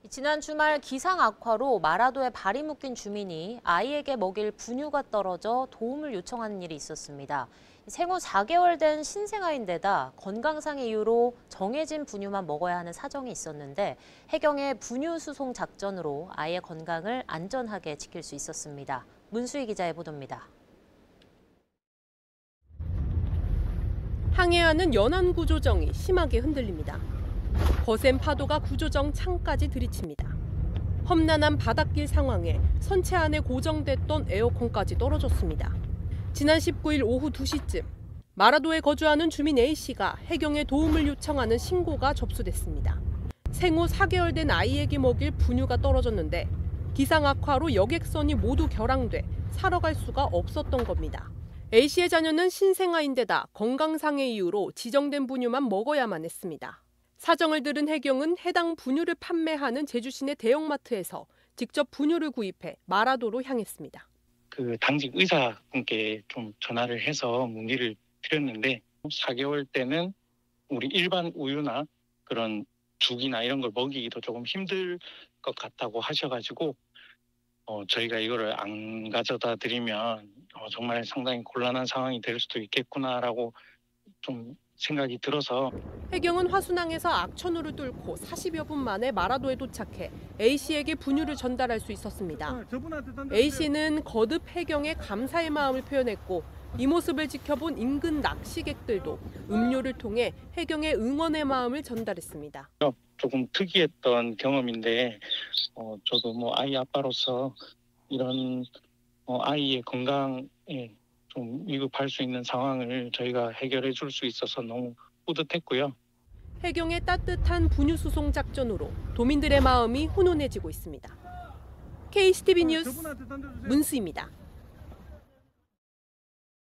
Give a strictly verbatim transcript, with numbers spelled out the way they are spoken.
지난 주말 기상 악화로 마라도에 발이 묶인 주민이 아이에게 먹일 분유가 떨어져 도움을 요청하는 일이 있었습니다. 생후 사 개월 된 신생아인데다 건강상의 이유로 정해진 분유만 먹어야 하는 사정이 있었는데 해경의 분유 수송 작전으로 아이의 건강을 안전하게 지킬 수 있었습니다. 문수희 기자의 보도입니다. 항해하는 연안 구조정이 심하게 흔들립니다. 거센 파도가 구조정 창까지 들이칩니다. 험난한 바닷길 상황에 선체 안에 고정됐던 에어컨까지 떨어졌습니다. 지난 십구 일 오후 두 시쯤 마라도에 거주하는 주민 A씨가 해경에 도움을 요청하는 신고가 접수됐습니다. 생후 사 개월 된 아이에게 먹일 분유가 떨어졌는데 기상 악화로 여객선이 모두 결항돼 사러 갈 수가 없었던 겁니다. A씨의 자녀는 신생아인데다 건강상의 이유로 지정된 분유만 먹어야만 했습니다. 사정을 들은 해경은 해당 분유를 판매하는 제주시내 대형마트에서 직접 분유를 구입해 마라도로 향했습니다. 그 당직 의사분께 좀 전화를 해서 문의를 드렸는데 사 개월 때는 우리 일반 우유나 그런 죽이나 이런 걸 먹이기도 조금 힘들 것 같다고 하셔가지고 어, 저희가 이거를 안 가져다 드리면 어, 정말 상당히 곤란한 상황이 될 수도 있겠구나라고 좀 생각이 들어서 해경은 화순항에서 악천후를 뚫고 사십여 분 만에 마라도에 도착해 A씨에게 분유를 전달할 수 있었습니다. A씨는 거듭 해경에 감사의 마음을 표현했고 이 모습을 지켜본 인근 낚시객들도 음료를 통해 해경의 응원의 마음을 전달했습니다. 조금 특이했던 경험인데 어, 저도 뭐 아이 아빠로서 이런 어, 아이의 건강에 좀 위급할 수 있는 상황을 저희가 해결해 줄 수 있어서 너무 뿌듯했고요. 해경의 따뜻한 분유 수송 작전으로 도민들의 마음이 훈훈해지고 있습니다. 케이씨티비 뉴스 문수희입니다.